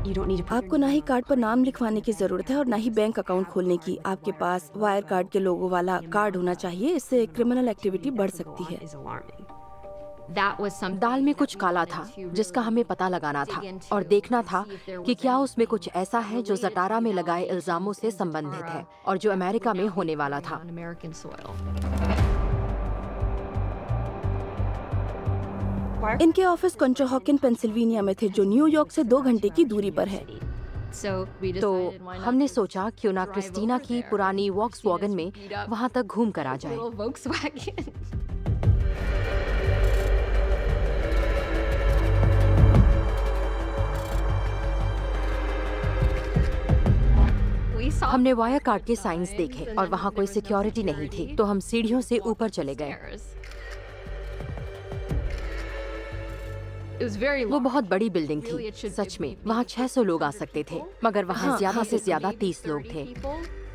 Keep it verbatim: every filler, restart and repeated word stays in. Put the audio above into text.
आपको ना ही कार्ड पर नाम लिखवाने की जरूरत है और ना ही बैंक अकाउंट खोलने की। आपके पास वायर कार्ड के लोगो वाला कार्ड होना चाहिए, इससे क्रिमिनल एक्टिविटी बढ़ सकती है। दाल में कुछ काला था जिसका हमें पता लगाना था और देखना था कि क्या उसमें कुछ ऐसा है जो जटारा में लगाए इल्जामों से संबंधित है और जो अमेरिका में होने वाला था। इनके ऑफिस कंचोहॉकिन पेंसिल्वेनिया में थे, जो न्यूयॉर्क से दो घंटे की दूरी पर है। तो हमने सोचा क्यों ना क्रिस्टीना की पुरानी वॉक्सवैगन में वहां तक घूम कर आ जाए। हमने वायर कार्ड के साइंस देखे और वहाँ कोई सिक्योरिटी नहीं थी, तो हम सीढ़ियों से ऊपर चले गए। वो बहुत बड़ी बिल्डिंग थी, सच में वहाँ छह सौ लोग आ सकते थे, मगर वहाँ ज्यादा से ज्यादा तीस लोग थे।